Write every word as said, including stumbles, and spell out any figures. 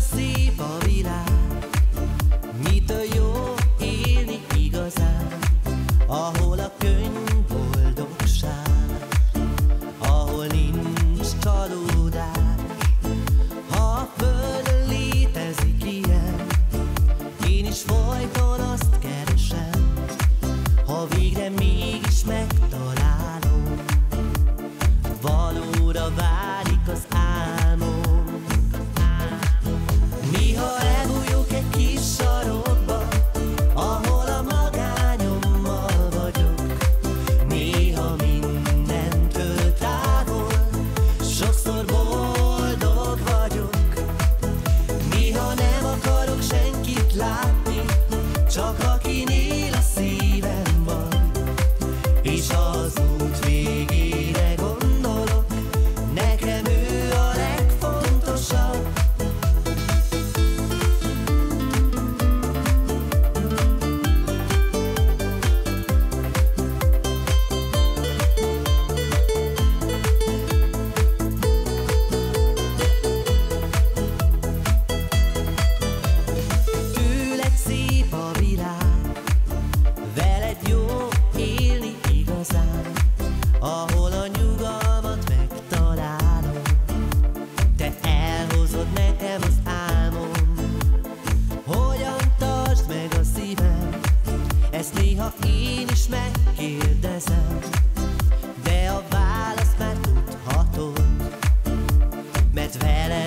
szép a világ, mitől jó élni igazán, ahol a könny boldogság, ahol nincs csalódás. Ha a földön létezik ilyen, én is folyton azt keresem, ha végre mégis megtalálom, valóra válik az álmom. Néha elbújok egy kis sarokba, ahol a magányommal vagyok, néha mindentől távol, sokszor boldog vagyok. Néha nem akarok senkit látni, csak akinél a szívem van, és az út végére gondolok, nekem ő a legfontosabb. Tőled szép a világ, veled jó élni igazán, ahol a nyugalmat megtalálom, te elhozod nekem az álmom. Hogyan tartsd meg a szívem, ezt néha én is megkérdezem, de a választ már tudhatod, mert veled